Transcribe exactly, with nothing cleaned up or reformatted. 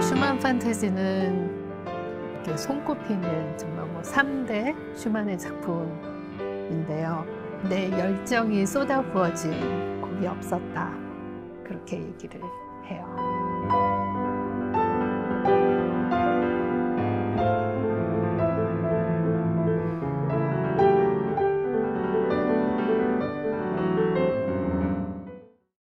슈만 판타지는 손꼽히는 정말 뭐 삼 대 슈만의 작품인데요. 내 열정이 쏟아부어진 곡이 없었다. 그렇게 얘기를 해요.